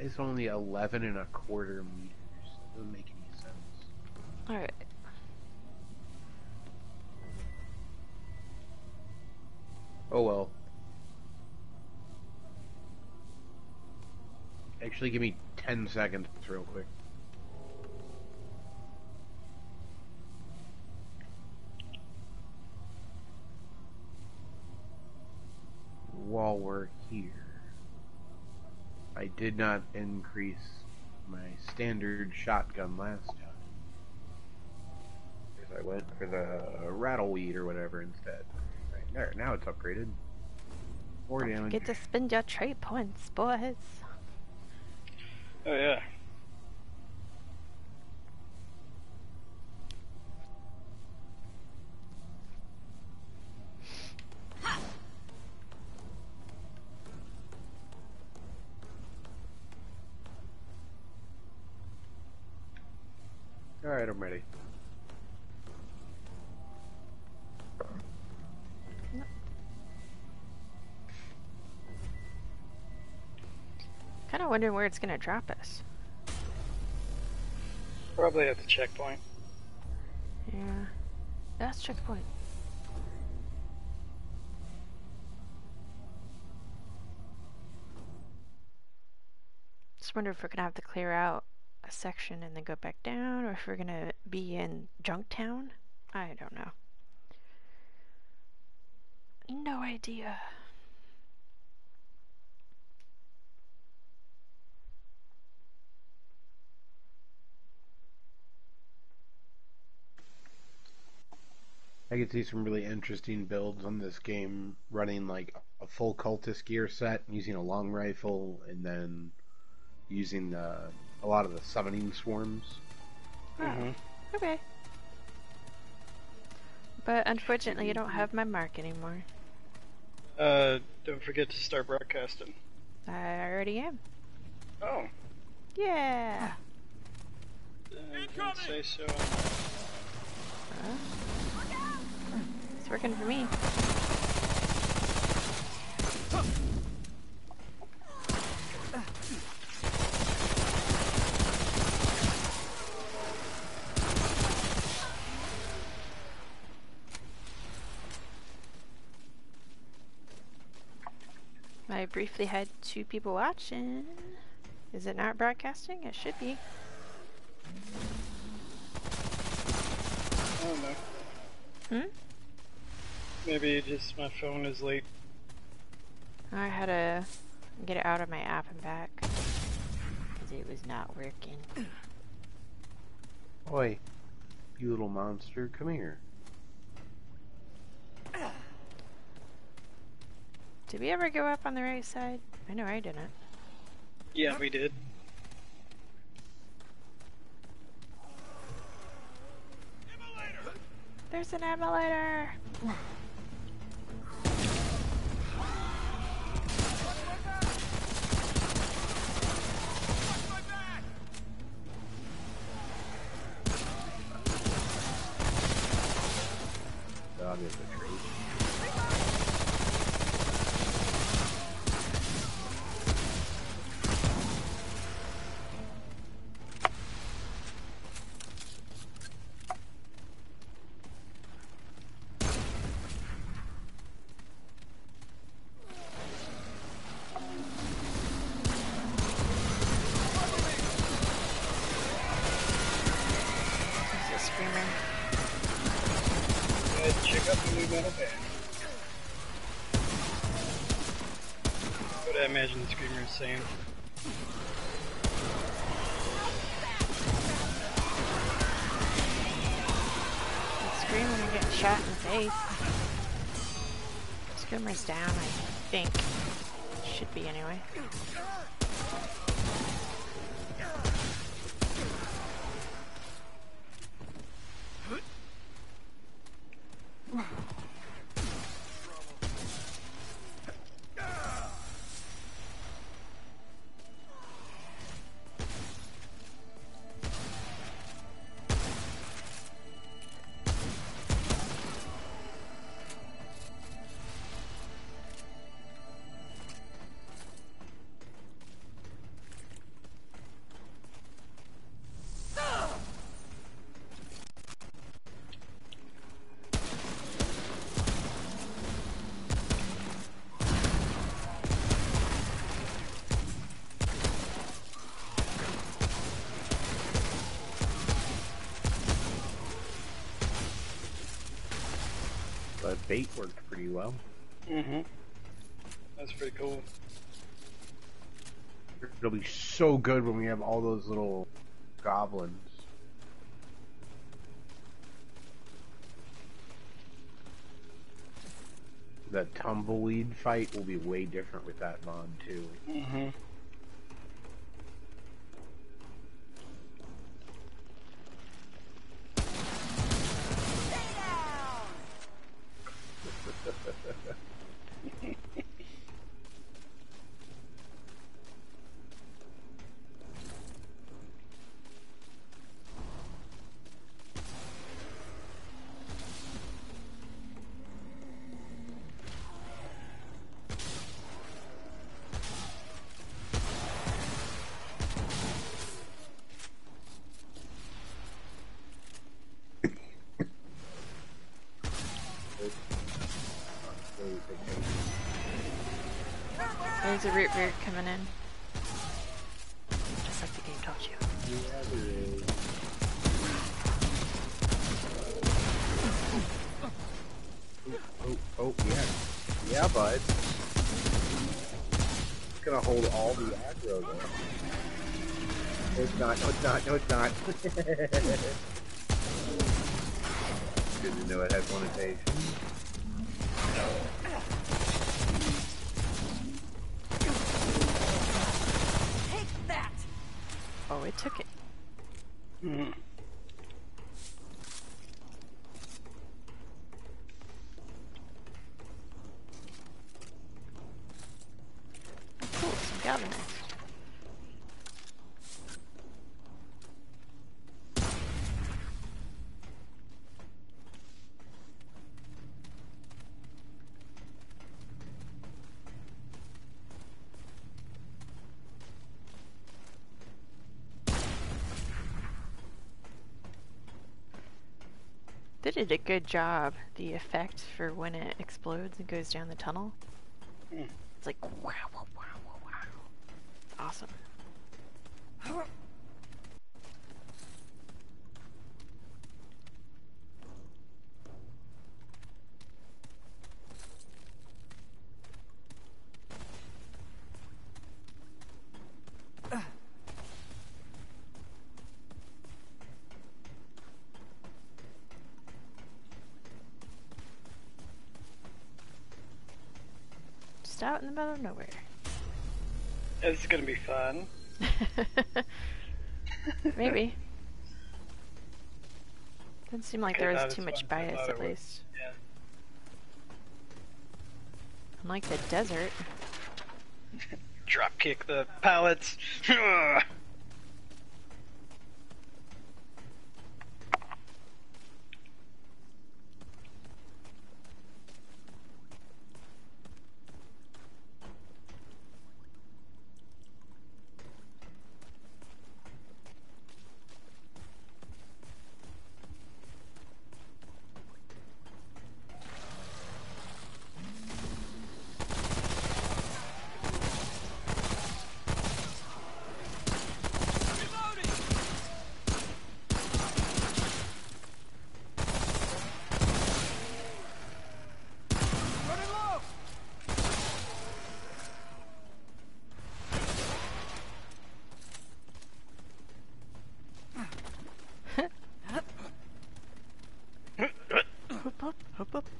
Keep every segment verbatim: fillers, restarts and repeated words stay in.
this only eleven and a quarter meters? That doesn't make any sense. Alright. Oh well. Actually, give me ten seconds real quick. While we're here, I did not increase my standard shotgun last time. Because I went for the rattleweed or whatever instead. Right there, now it's upgraded. More Don't damage. forget to spend your trade points, boys. Oh yeah. Alright, I'm ready. Kind of wondering where it's gonna drop us. Probably at the checkpoint. Yeah. That's checkpoint. Just wonder if we're gonna have to clear out a section and then go back down, or if we're gonna be in Junktown. I don't know. No idea. I could see some really interesting builds on this game, running like a full cultist gear set, using a long rifle, and then using the, a lot of the summoning swarms. Oh, Mm-hmm. okay. But unfortunately, you don't have my mark anymore. Uh, don't forget to start broadcasting. I already am. Oh. Yeah. Uh, don't say so. Huh? It's working for me. I briefly had two people watching. Is it not broadcasting? It should be. I don't know. Hmm? Maybe just my phone is late. I had to get it out of my app and back because it was not working. Oi, you little monster, come here. Did we ever go up on the right side? I know I didn't. Yeah, we did. There's an immolator! Dog is a treat. There's a screamer. Uh, check out the new metal band. What I imagine the screamer is saying. It's screaming and getting shot in the face. Screamer's down, I think. Should be anyway. bait worked pretty well. Mm-hmm. That's pretty cool. It'll be so good when we have all those little goblins. The tumbleweed fight will be way different with that mod too. Mm-hmm. There's a root beard coming in. Just like the game taught you. Yeah, there is. Oh, oh, oh, yeah. Yeah, bud. It's gonna hold all the aggro though. No, it's not, no, it's not, no, it's not. Good to know it has limitations. Take that! Oh, it took it. Mm-hmm. Cool, some goblins. They did a good job, the effect for when it explodes and goes down the tunnel. Mm. It's like, wow, wow, wow, wow, wow. Awesome. Just out in the middle of nowhere. This is gonna be fun. Maybe. Didn't seem like there Not was as too much fun as I bias, thought at it would. least. Yeah. Unlike the desert. Drop kick the pallets. Hoop up, hoop up.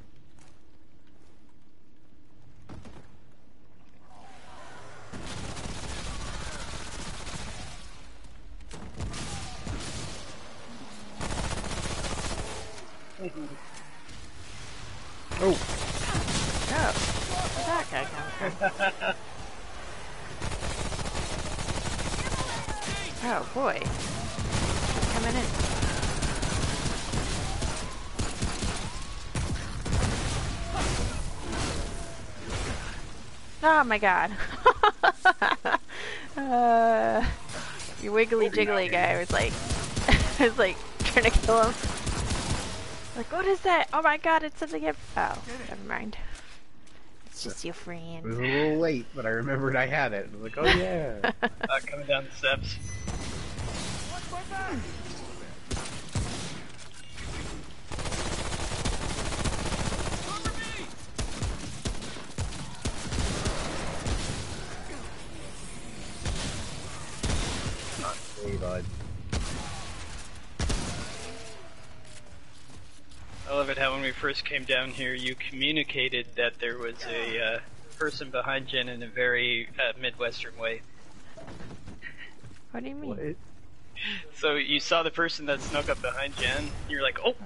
Oh! Oh, where'd that guy come from? Oh boy. He's coming in. Oh my god. uh, your wiggly jiggly guy was like, was like trying to kill him. Like, what is that? Oh my god, it's something. Oh, never mind. It's just your It was friend. a little late, but I remembered I had it. I was like, oh yeah. Uh, coming down the steps. it how when we first came down here, you communicated that there was a uh, person behind Jen in a very uh, Midwestern way. What do you mean? What? So you saw the person that snuck up behind Jen, and you're like, oh!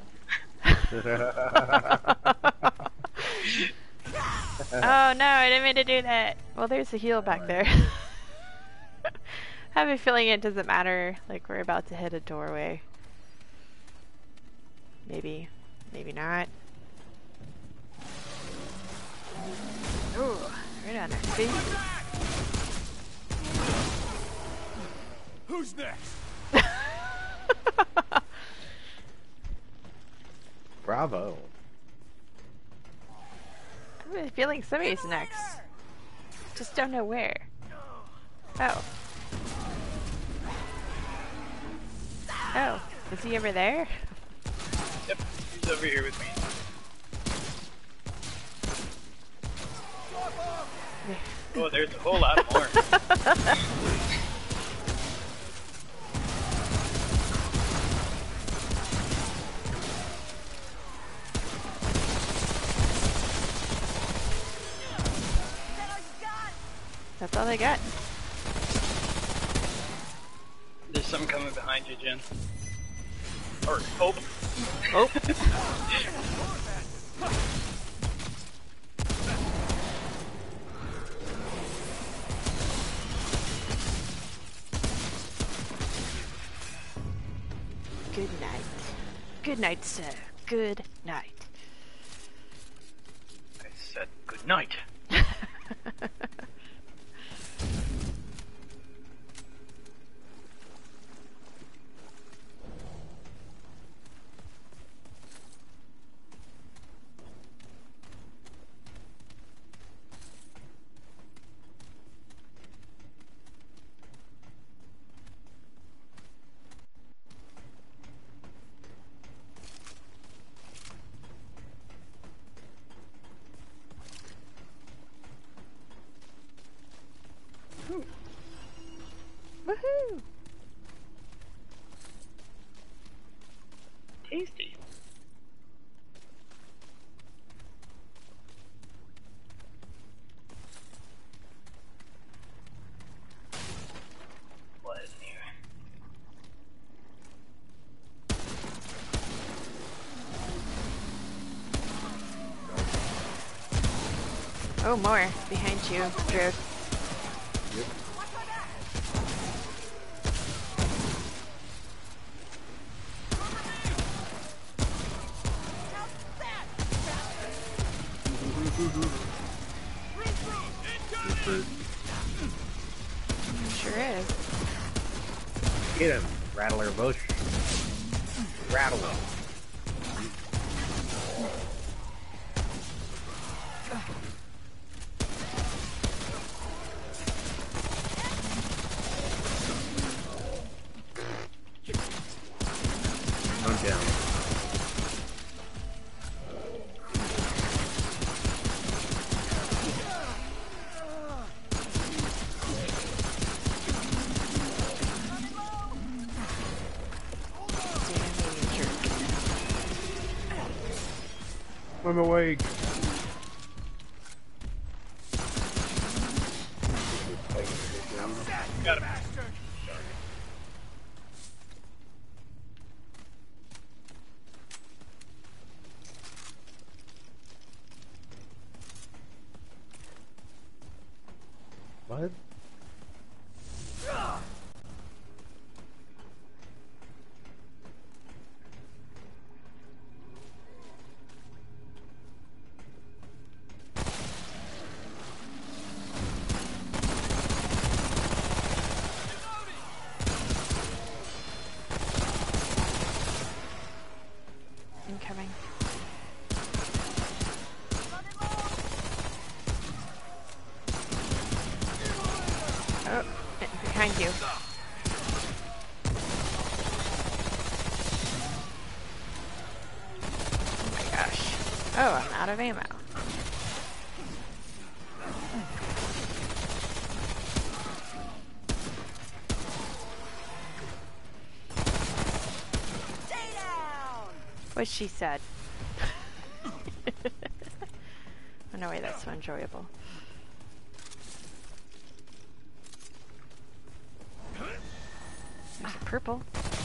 Oh no, I didn't mean to do that. Well, there's a heal back there. I have a feeling it doesn't matter. Like, we're about to hit a doorway. Maybe. Maybe not. Ooh, right on our feet. Who's next? Bravo. I have a feeling somebody's next. Just don't know where. Oh. Oh, is he over there? Yep, he's over here with me. Oh, there's a whole lot more. That's all they got. There's something coming behind you, Jen. Or, oh. Oh. Good night. Good night, sir. Good night. I said good night. Woohoo! Tasty. What is in here? Oh, more behind you, Drew. Yep. Sure is. Get him, Rattler Bush. Rattle him. One down. I'm awake. Got him. What? Incoming. Oh, behind you. Oh my gosh. Oh, I'm out of ammo. What she said. Oh no way, that's so enjoyable. There's a purple.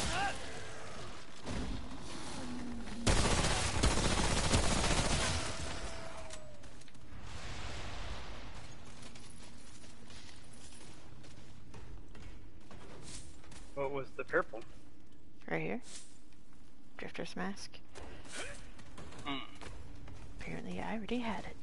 What was the purple? Right here. Drifter's mask. Mm. Apparently I already had it.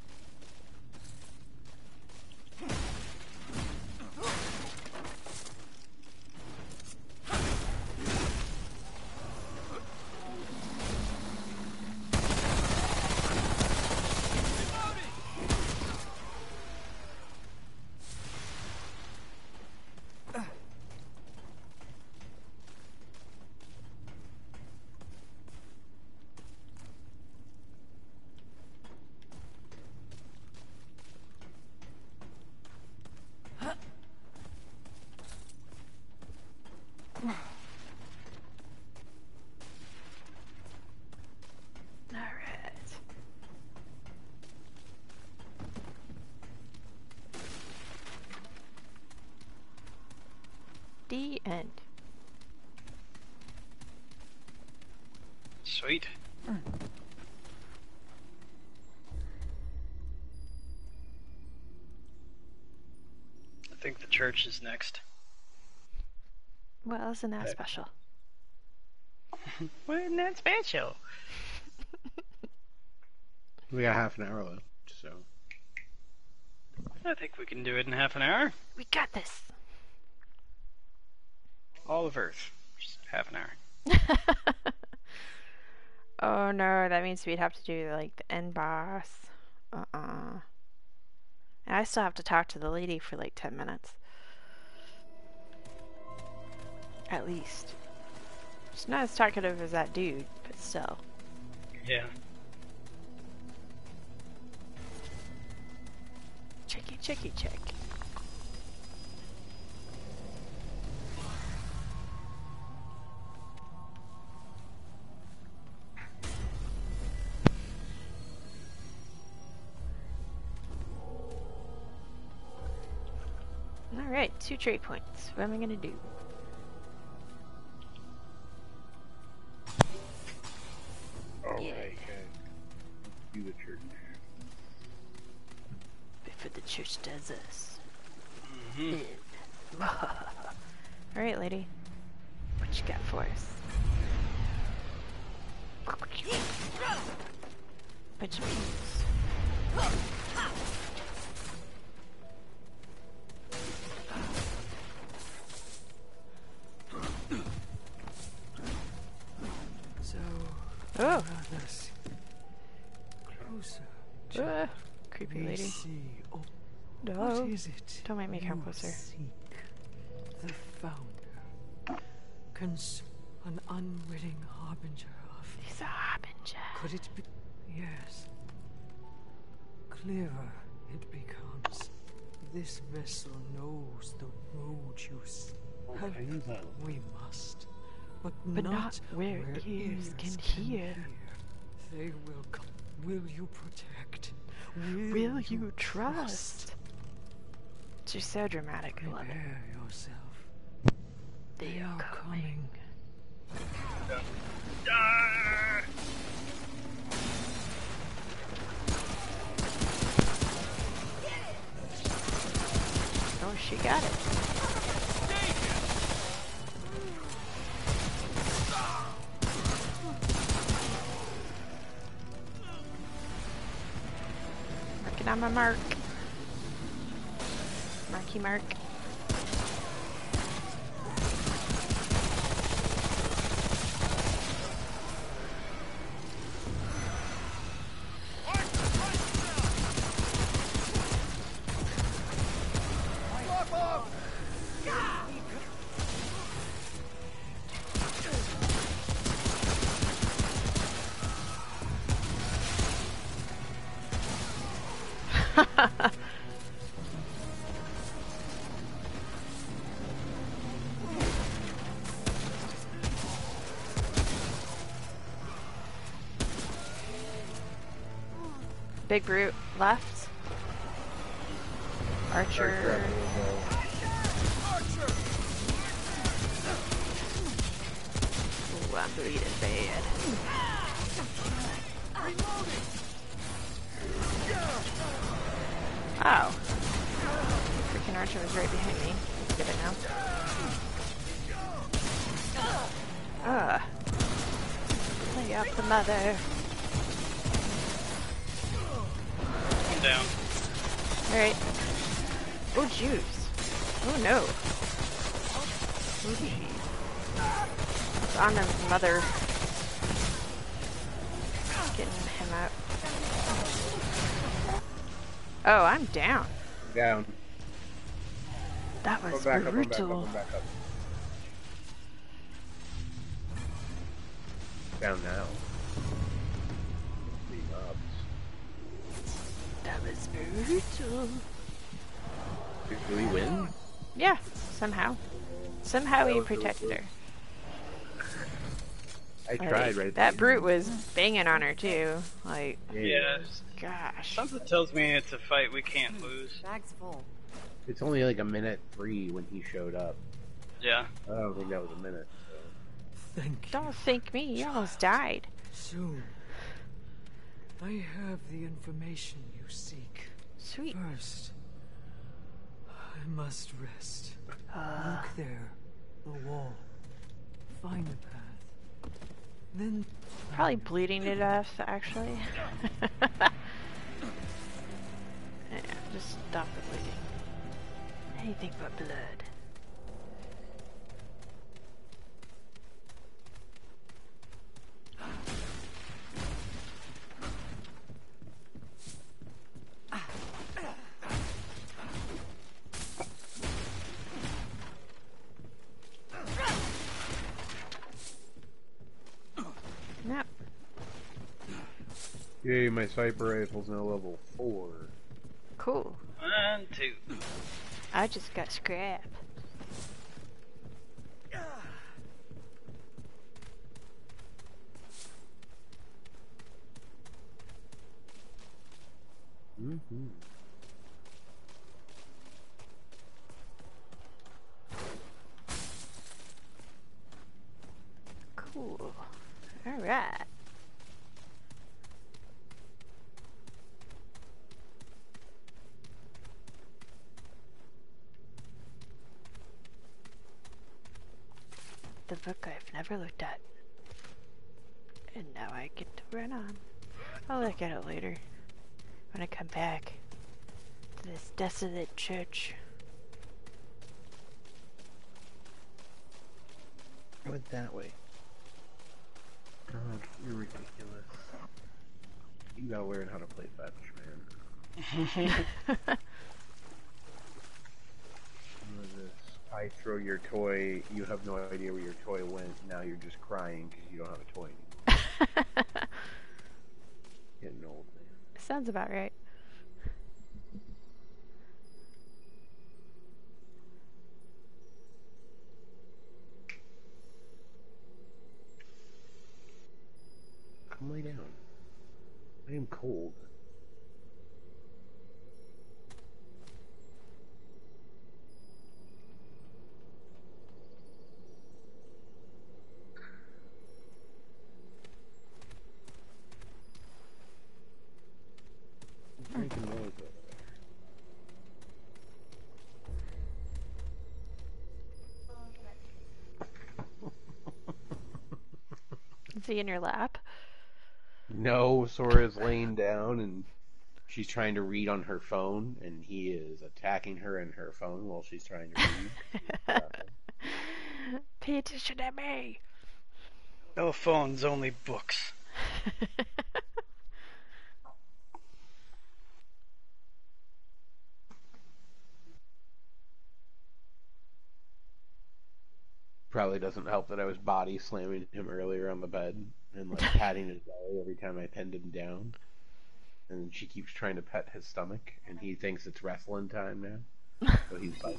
The end. Sweet. Mm. I think the church is next. Well, isn't that Okay. special? Well, isn't that special? We got half an hour left, so. I think we can do it in half an hour. We got this! All of Earth. Just half an hour. Oh no, that means we'd have to do like the end boss. Uh-uh. And I still have to talk to the lady for like ten minutes. At least. She's not as talkative as that dude, but still. Yeah. Checky, checky, check. Alright, two trade points. What am I gonna do? Alright, Yeah. guys. Do the church. Before the church does us. Mm-hmm. Alright, lady. What you got for us? Bunch of peas. So, Oh! brothers, closer. Uh, creepy We lady. see. Oh, No. what is it? Don't make me come you closer. Seek the founder. Cons an unwitting harbinger of. He's a harbinger. Could it be? Yes. Clearer it becomes. This vessel knows the road you s- have. We must, but, But not, not where ears can hear. They will come. Will you protect? Will, Will you trust? She's so dramatic. I love it. Prepare yourself. They are coming. Ah! Oh, she got it. Marking on my mark. Marky mark. Big brute left. Archer. Ooh, I'm bleeding bad. Oh. Freaking Archer was right behind me. That's good to know. Ugh. Play up the mother. I'm down. Alright. Oh, juice. Oh, no. Oh, jeez. It's on the mother. Getting him out. Oh, I'm down. Down. That was Go back up, brutal. I'm back up, I'm back up. Down now. Three mobs. That was brutal. Did we win? Yeah, somehow. Somehow That he was really protected cool. her. I Like, tried right that there. brute was banging on her too. Like, Yeah. gosh. Something tells me it's a fight we can't lose. Bag's full. It's only like a minute three when he showed up. Yeah. I don't think that was a minute. So. Thank you. Don't think me, you almost died. Soon. I have the information you seek. Sweet. First, I must rest. Uh, Look there. The wall. Find the path. Then probably bleeding to death, actually. Yeah, just stop the bleeding. Anything but blood. No. Yay, my sniper rifle's now level four. Cool. One, two. I just got scrap. Mm-hmm. Cool. Alright. The book I've never looked at. And now I get to run on. I'll look at it later. When I come back to this desolate church. I went that way. God, you're ridiculous. You gotta learn how to play fetch, man. What is this? I throw your toy, you have no idea where your toy went, now you're just crying because you don't have a toy anymore. Getting old, man. Sounds about right. Come lay down. I am cold. What's making noise over there? Is he in your lap? No, Sora's laying down and she's trying to read on her phone, and he is attacking her in her phone while she's trying to read. Pay attention to me. No phones, only books. Probably doesn't help that I was body slamming him earlier on the bed and like patting his belly every time I pinned him down. And she keeps trying to pet his stomach, and he thinks it's wrestling time now. So he's biting.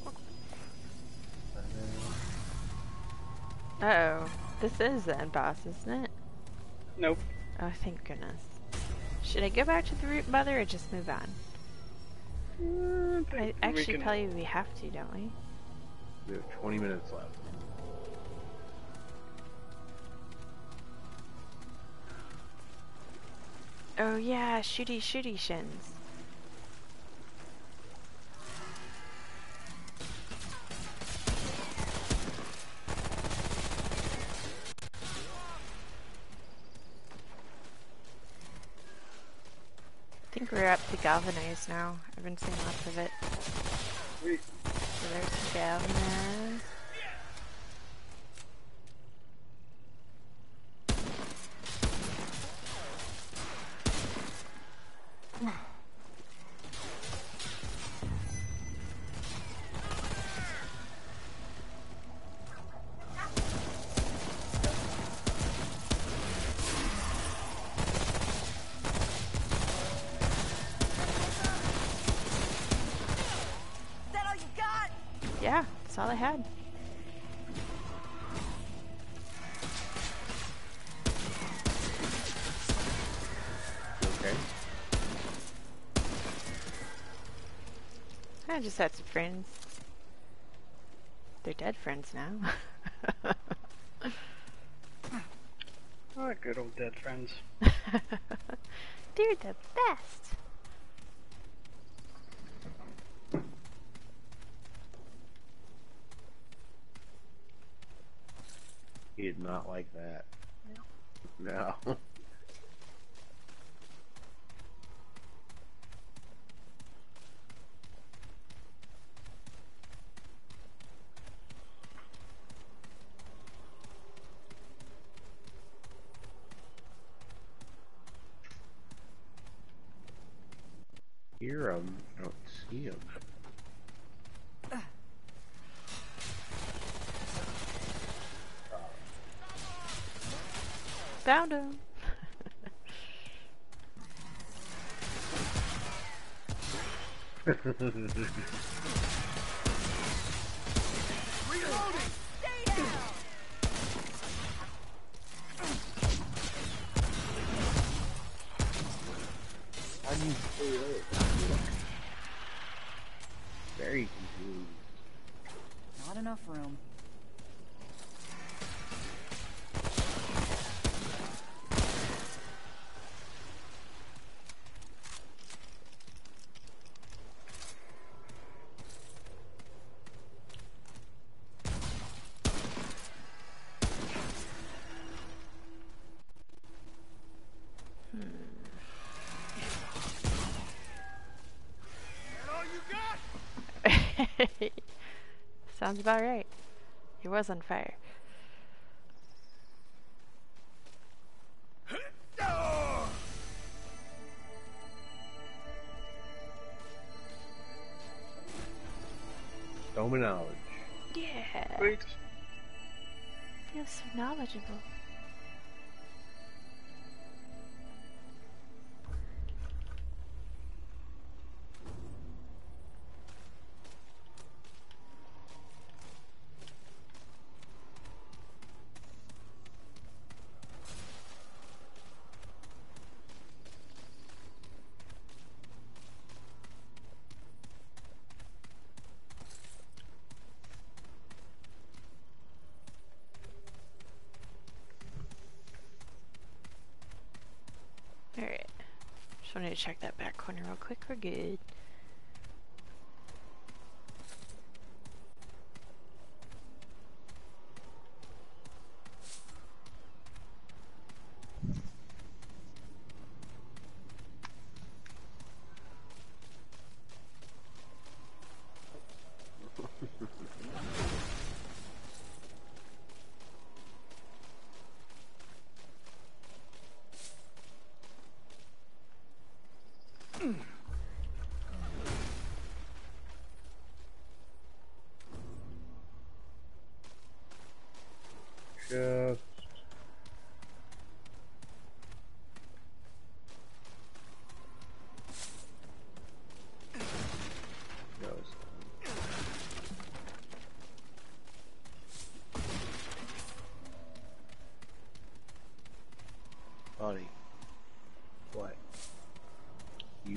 Uh oh. This is the end boss, isn't it? Nope. Oh, thank goodness. Should I go back to the root mother or just move on? Uh, I I think we actually can- probably we have to, don't we? We have twenty minutes left. Oh yeah, shooty shooty shins. I think we're up to galvanize now. I've been seeing lots of it. Sweet. So there's galvanize. Yeah, that's all I had. Okay. I just had some friends. They're dead friends now. Oh, good old dead friends. They're the best. He did not like that. No. No. Hear him, I don't see him. Found him. How do you stay there? Very confused. Not enough room. Sounds about right. He was on fire. Stone knowledge. Yeah. Sweet. Feels so knowledgeable. Alright. Just wanted to check that back corner real quick. We're good.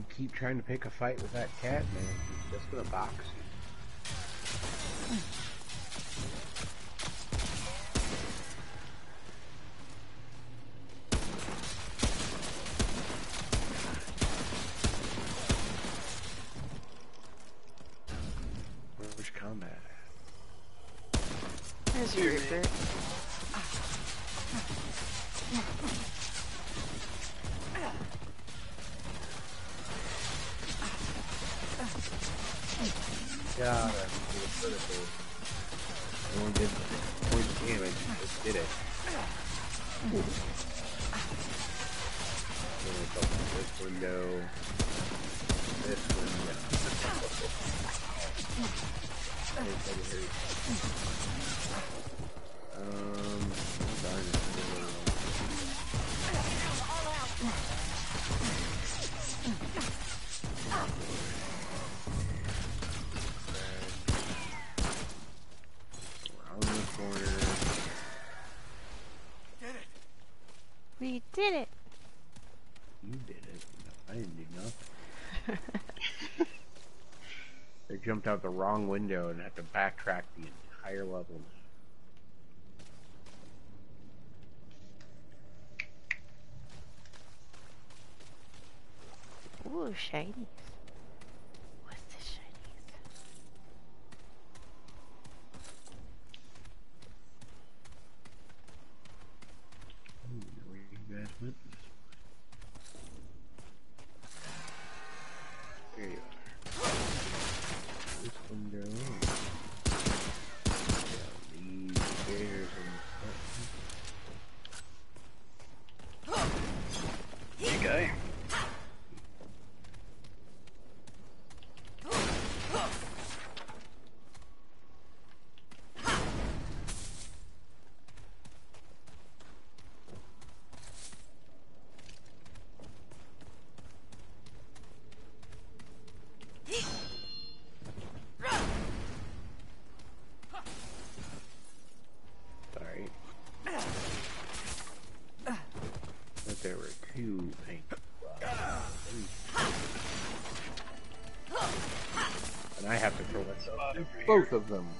keep trying to pick a fight with that cat, man, he's just gonna box you. Where's combat at? There's your Rupert. God, I'm critical. I only did point damage, just did it. This window. This window. Um, darn it. Around the corner. We did it. You did it. I didn't do nothing. They jumped out the wrong window and had to backtrack the entire level. Ooh, shinies. What's the shinies? Ooh, where you guys went this way. There you are. This window. Yeah, these stairs and You guy. sorry. But there were two pink flags. And I have to throw myself in both of them.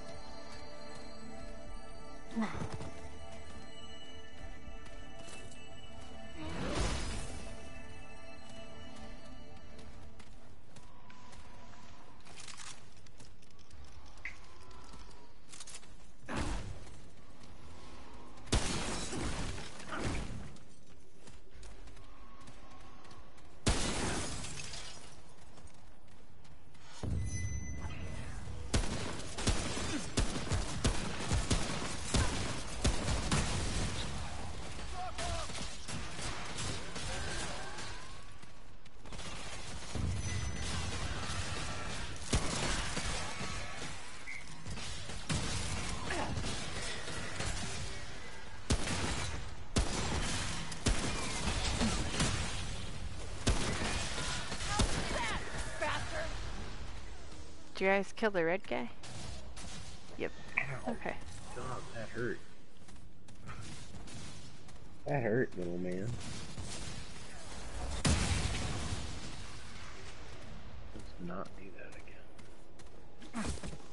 Did you guys kill the red guy? Yep. Ow. Okay. God, that hurt. That hurt, little man. Let's not do that again.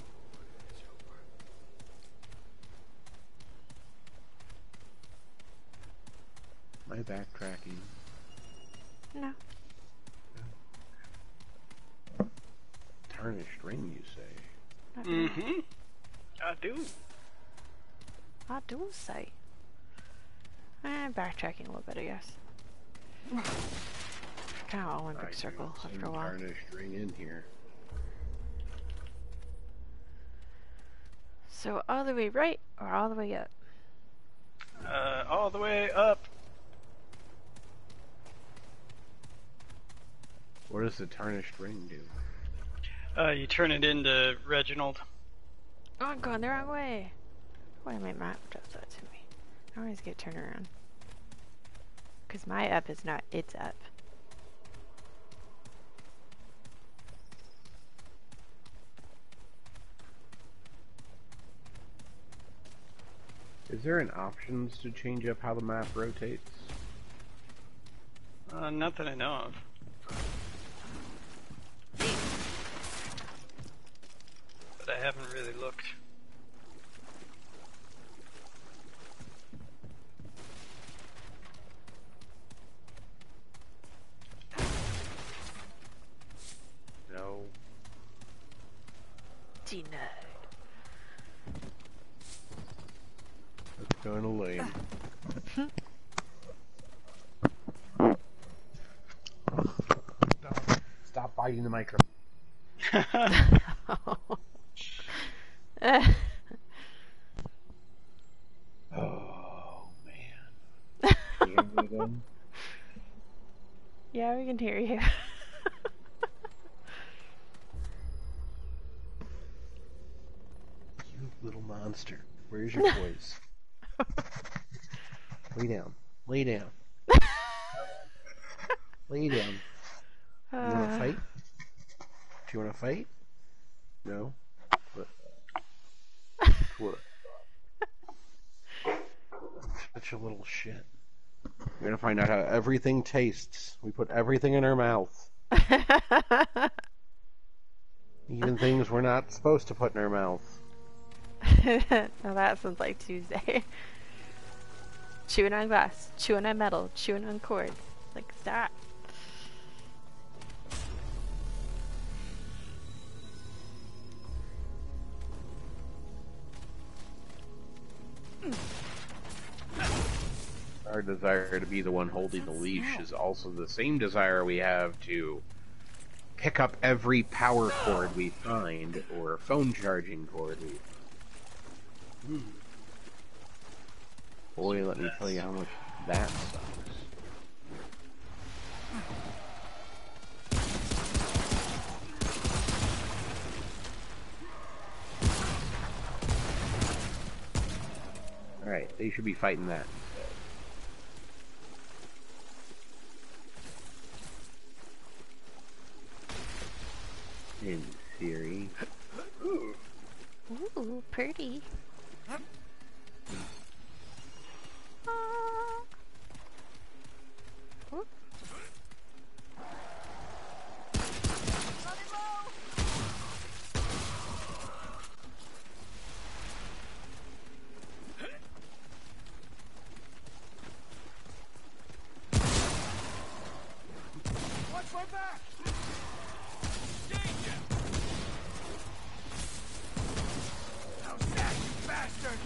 Am I backtracking? No. Tarnished ring, you say? Not really. Mm-hmm. I do. I do say. I'm backtracking a little bit, I guess. Kind of all in a big I circle do after a some while. tarnished ring in here. So all the way right or all the way up? Uh, all the way up. What does the tarnished ring do? Uh, you turn it into Reginald. Oh, I'm going the wrong way. Why my map does that to me? I always get turned around. Because my up is not its up. Is there an options to change up how the map rotates? Uh, not that I know of. honest, I haven't really looked. No. Denied. That's kind of lame. Stop, stop biting the microphone. Oh, man. Can you hear me again? Yeah, we can hear you. You little monster. Where's your toys? Lay down. Lay down. Lay down. You want to Uh, fight? Do you want to fight? No? What? What? Such a little shit. We're gonna find out how everything tastes. We put everything in our mouth. Even things we're not supposed to put in our mouth. Now that sounds like Tuesday. Chewing on glass, chewing on metal, chewing on cords. Like, stop. Our desire to be the one holding the leash is also the same desire we have to pick up every power cord we find, or phone charging cord we find. Boy, let me tell you how much that sucks. Alright, they should be fighting that instead. In theory. Ooh, Ooh pretty. Ah. Ooh. Watch my back! Danger! Now that, you bastard!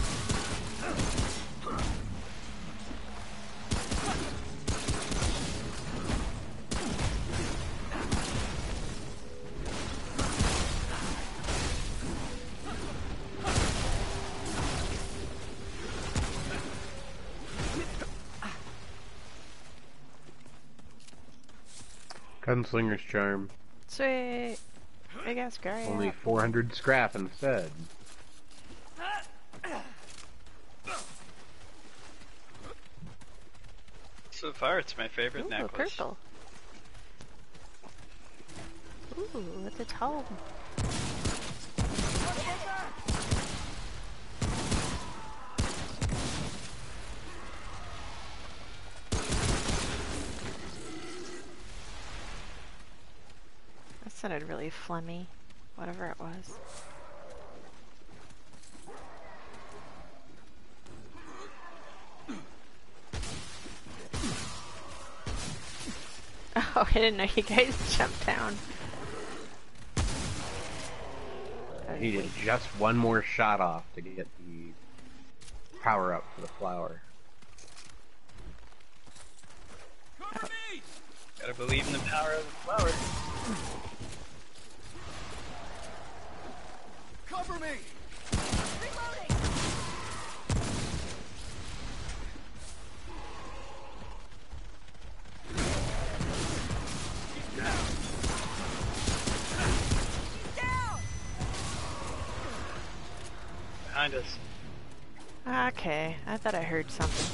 Gunslinger's charm. Sweet. I guess great. Only four hundred scrap instead. So far, it's my favorite Ooh, necklace. purple. Ooh, it's a home. That sounded really phlegmy, whatever it was. Oh, I didn't know you guys jumped down. He did just one more shot off to get the power up for the flower. Cover me! Gotta believe in the power of the flower. Cover me! Behind us. Okay, I thought I heard something.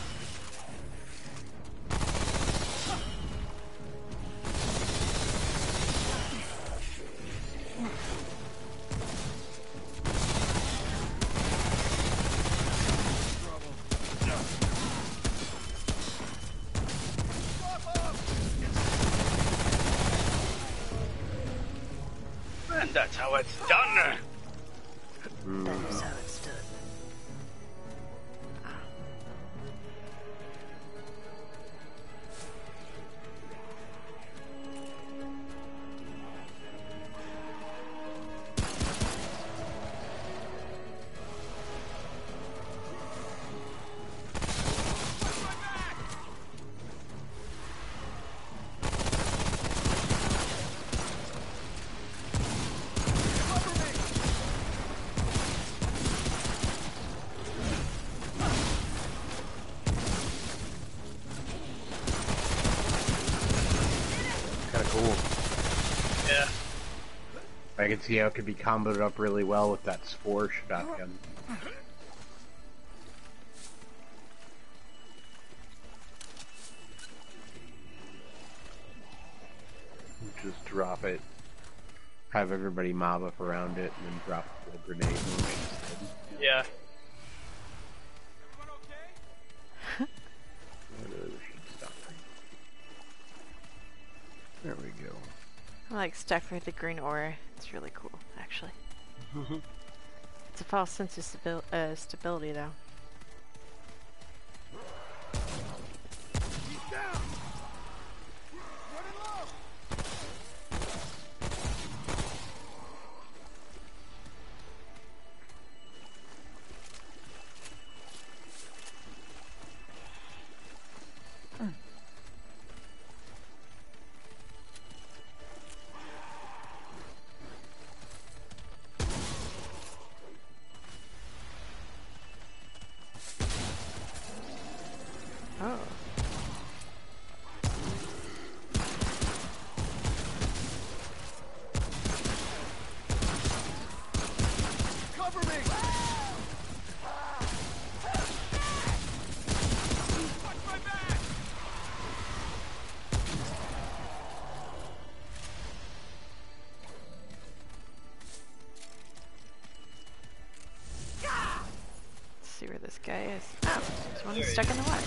And that's how it's done. That is Mhm. how it's done. Kind of cool. Yeah. I can see how it could be comboed up really well with that spore shotgun. Just drop it, have everybody mob up around it, and then drop the grenade launch instead. Yeah. I really wish it'd stop. There we go. I'm like stuck with the green aura. It's really cool, actually. It's a false sense of stabi uh, stability, though. Oh. Cover me! Watch my back! Let's see where this guy is. Oh, there's one stuck in the water.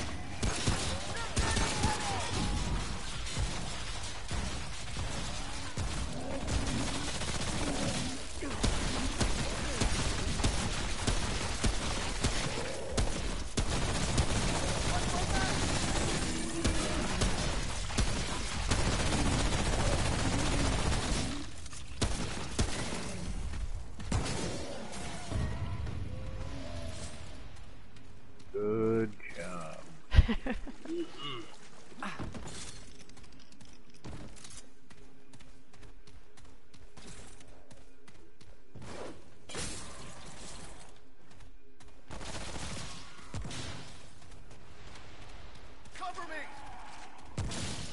Good job. Cover me!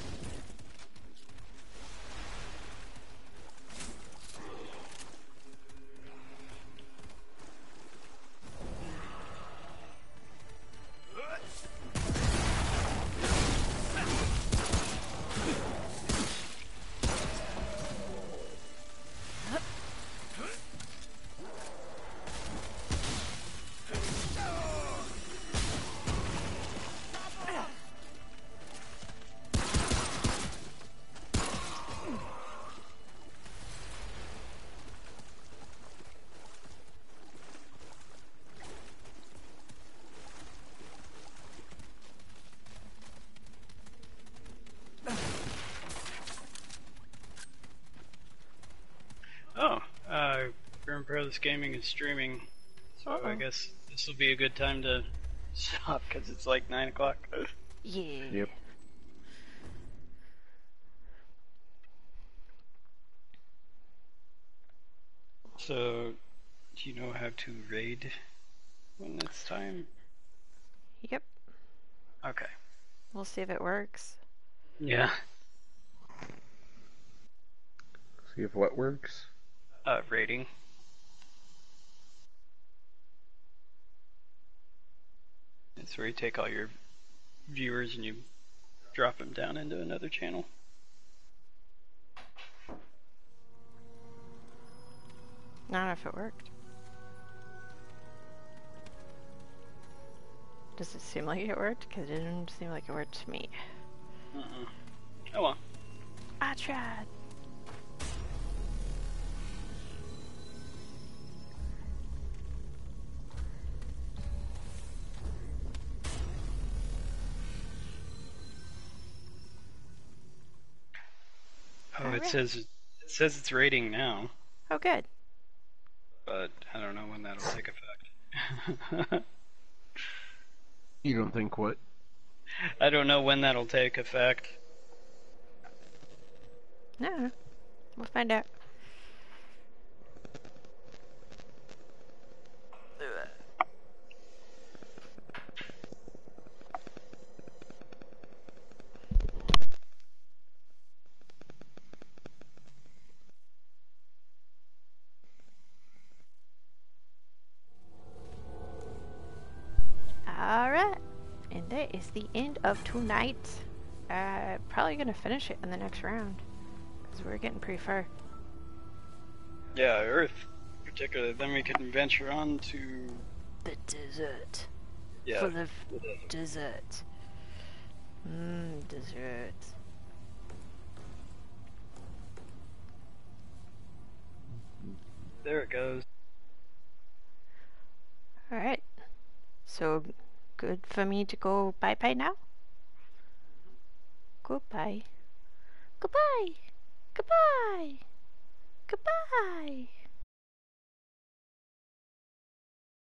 Oh, uh, Grim Brothers Gaming is streaming, so I Uh-oh. guess this will be a good time to stop because it's like nine o'clock. Yeah. Yep. So, do you know how to raid when it's time? Yep. Okay. We'll see if it works. Yeah. See if what works. Uh, raiding. It's where you take all your viewers and you drop them down into another channel. I don't know if it worked. Does it seem like it worked? Because it didn't seem like it worked to me. Uh-uh. Oh well. I tried. Oh, it Alright. says it says it's rating now, Oh, good. but I don't know when that'll take effect. You don't think what? I don't know when that'll take effect. No, we'll find out. Alright, and that is the end of tonight. Uh, probably gonna finish it in the next round, because we're getting pretty far. Yeah, Earth, particularly. Then we can venture on to The desert. yeah. Full of dessert. Mmm, dessert. There it goes. Alright, so good for me to go bye-bye now? Goodbye. Goodbye. Goodbye. Goodbye.